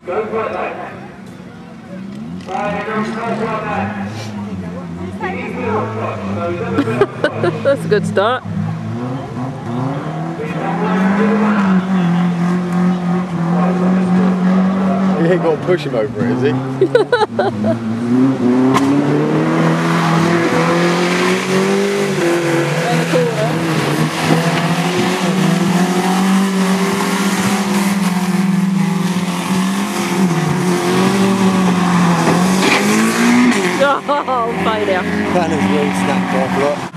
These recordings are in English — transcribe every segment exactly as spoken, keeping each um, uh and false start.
Go for it though. Right, everyone's close like that. That's a good start. He ain't got to push him over it, is he? Oh, failure. Planner's wheel snapped off, look.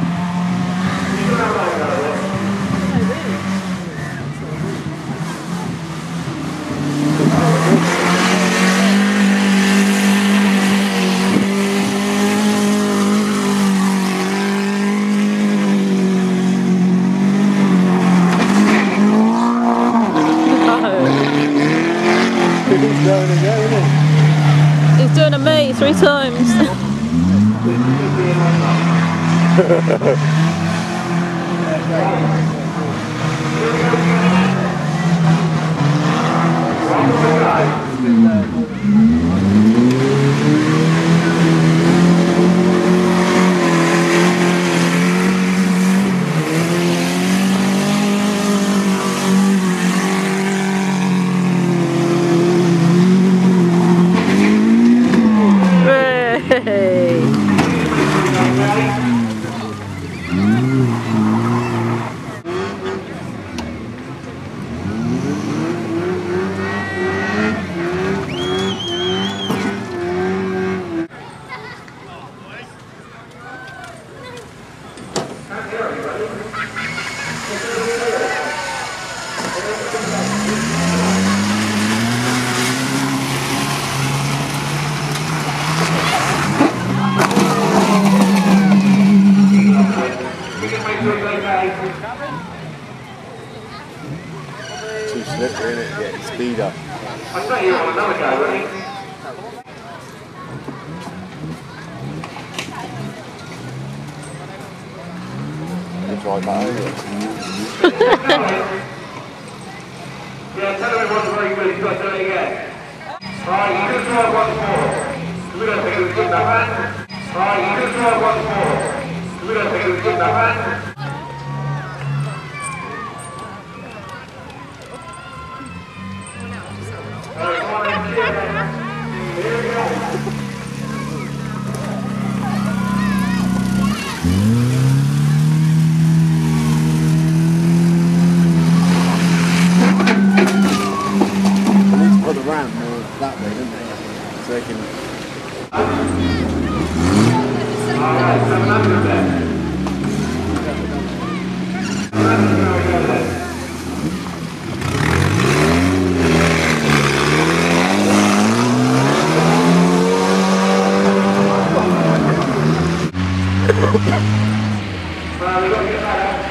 He's going again, isn't he? He's doing a me three times. Too slippery, isn't it? Getting speed up. I bet you want another go, really. Let's drive that over. Yeah, tell him it wasn't very good, he's got to do it again. Right, you can try once more. We don't think it was good enough, man. Right, you can try once more. We don't think it was good enough, man. Put the ramp more that way, didn't they? So they can. Alright, seven hundred there. Well, we've got to get that out.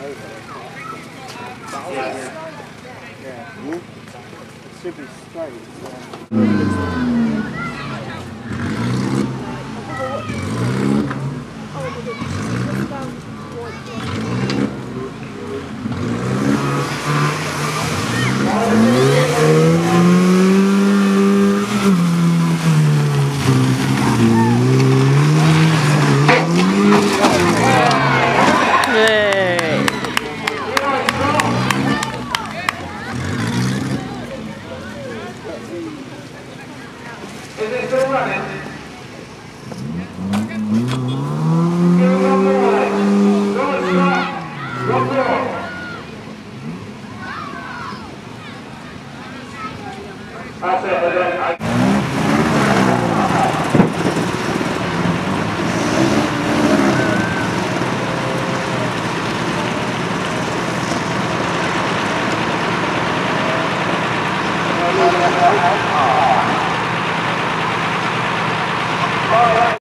Yeah. It should be straight. Yeah. Yay! Is it still running? Give it one more leg. Go on, Scott. One more. That's it, and then I... Oh.